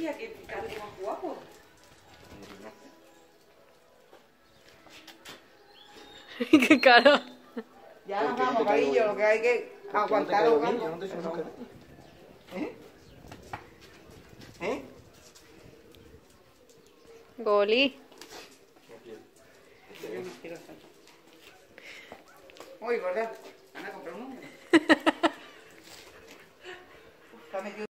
creía que era algo más guapo. Qué cara. Ya nos vamos, cariño, que hay que aguantar los gatos. ¿Eh? ¿Eh? Goli. Uy, ¿verdad? Van a comprar uno. Está metido.